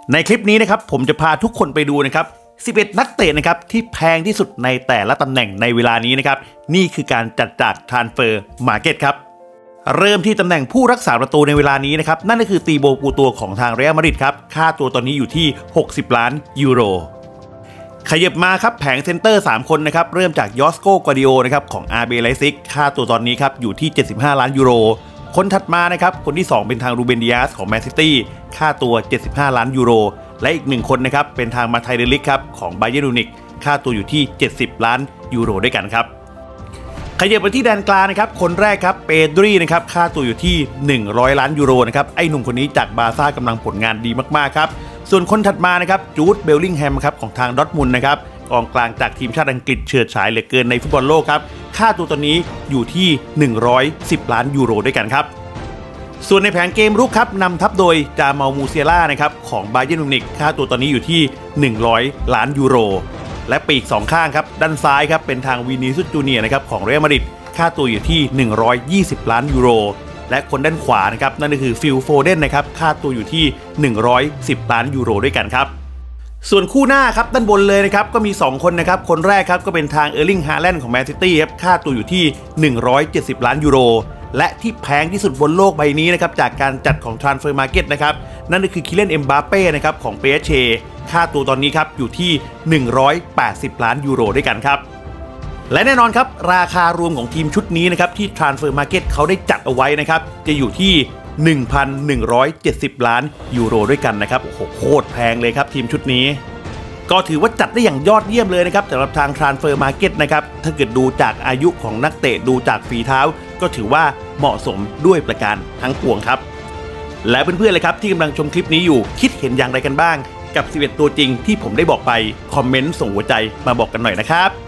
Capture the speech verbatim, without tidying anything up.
ในคลิปนี้นะครับผมจะพาทุกคนไปดูนะครับสิบเอ็ดนักเตะนะครับที่แพงที่สุดในแต่ละตำแหน่งในเวลานี้นะครับนี่คือการจัดจาก Transfer Market ครับเริ่มที่ตำแหน่งผู้รักษาประตูในเวลานี้นะครับนั่นก็คือตีโบปูตัวของทางเรอัลมาดริดครับค่าตัวตอนนี้อยู่ที่หกสิบล้านยูโรขยับมาครับแผงเซนเตอร์สามคนนะครับเริ่มจากยอสโกกวาดิโอนะครับของ อาร์ บี ไลซิกค่าตัวตอนนี้ครับอยู่ที่เจ็ดสิบห้าล้านยูโรคนถัดมานะครับคนที่สองเป็นทางรูเบน ดิอาสของแมนซิตี้ค่าตัวเจ็ดสิบห้าล้านยูโรและอีกหนึ่งคนนะครับเป็นทางมาไทเดลิกครับของบาเยิร์นมิวนิกค่าตัวอยู่ที่เจ็ดสิบล้านยูโรด้วยกันครับขยับไปที่แดนกลางนะครับคนแรกครับเปดรีนะครับค่าตัวอยู่ที่หนึ่งร้อยล้านยูโรนะครับไอ้หนุ่มคนนี้จากบาร์ซ่ากำลังผลงานดีมากๆครับส่วนคนถัดมานะครับจูดเบลลิงแฮมครับของทางดอร์ทมุนด์นะครับกองกลางจากทีมชาติอังกฤษเฉิดฉายเหลือเกินในฟุตบอลโลกครับค่าตัวตอนนี้อยู่ที่หนึ่งร้อยสิบล้านยูโรด้วยกันครับส่วนในแผนเกมรุกครับนำทัพโดยจาเมามูเซียล่านะครับของบาเยิร์นมิวนิกค่าตัวตอนนี้อยู่ที่หนึ่งร้อยล้านยูโรและปีกสองข้างครับด้านซ้ายครับเป็นทางวินิซิอุสจูเนียร์นะครับของเรอัลมาดริดค่าตัวอยู่ที่หนึ่งร้อยยี่สิบล้านยูโรและคนด้านขวานะครับนั่นก็คือฟิลโฟเดนนะครับค่าตัวอยู่ที่หนึ่งร้อยสิบล้านยูโรด้วยกันครับส่วนคู่หน้าครับด้านบนเลยนะครับก็มีสองคนนะครับคนแรกครับก็เป็นทางเออร์ลิงฮาแลนด์ของแมนซิตี้ครับค่าตัวอยู่ที่หนึ่งร้อยเจ็ดสิบล้านยูโรและที่แพงที่สุดบนโลกใบนี้นะครับจากการจัดของ Transfer Market นะครับนั่นก็คือคิเลน เอ็มบาเป้นะครับของ พี เอส จี ค่าตัวตอนนี้ครับอยู่ที่หนึ่งร้อยแปดสิบล้านยูโรด้วยกันครับและแน่นอนครับราคารวมของทีมชุดนี้นะครับที่ Transfer Market เขาได้จัดเอาไว้นะครับจะอยู่ที่ หนึ่งพันหนึ่งร้อยเจ็ดสิบล้านยูโรด้วยกันนะครับโอ้โหโคตรแพงเลยครับทีมชุดนี้ก็ถือว่าจัดได้อย่างยอดเยี่ยมเลยนะครับสำหรับทาง Transfer Market นะครับถ้าเกิดดูจากอายุของนักเตะดูจากฝีเท้าก็ถือว่าเหมาะสมด้วยประการทั้งปวงครับและเพื่อนๆเลยครับที่กำลังชมคลิปนี้อยู่คิดเห็นอย่างไรกันบ้างกับสิบเอ็ดตัวจริงที่ผมได้บอกไปคอมเมนต์ส่งหัวใจมาบอกกันหน่อยนะครับ